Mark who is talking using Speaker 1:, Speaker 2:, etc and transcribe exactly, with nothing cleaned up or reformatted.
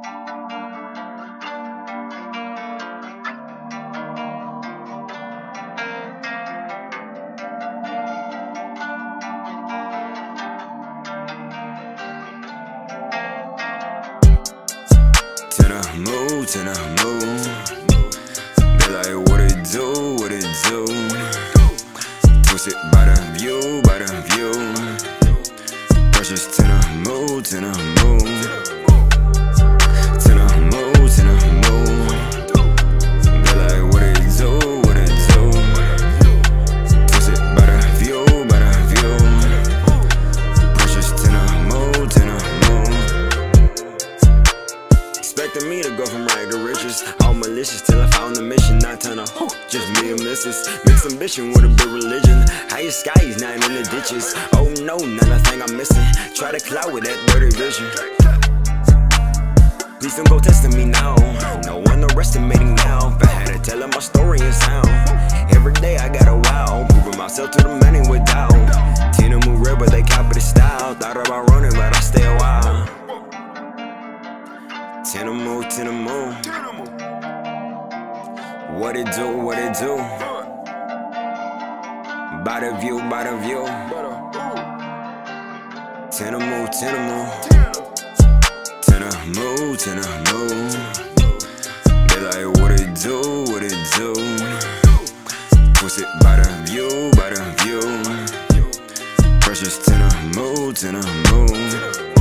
Speaker 1: Tinamou, Tinamou. They like what it do, what it do. Twist it by the view, by the view. Precious Tinamou, Tinamou. Tinamou, Tinamou. They like what it do, what it do. Twist it by the view, by the view. Precious Tinamou, Tinamou. Expecting me to go from rag to riches, all malicious till I found the mission. Not ton of whew, just me and missus. Mixed ambition with a bit religion. Highest skies, not in the ditches. Oh no, not a thing I'm missing. Try to cloud with that dirty vision. Please don't go testing me now. No one underestimating now. If I had to tell them my story in sound. Every day I got a wow, proving myself to the many with doubt. Tinamou real, but they copy the style. Thought about running, but I stay a while. Tinamou, Tinamou. What it do, what it do. By the view, by the view. Tinamou, Tinamou. Tinamou, Tinamou. They like what it do, what it do. Twist it by the view, by the view. Precious Tinamou, Tinamou.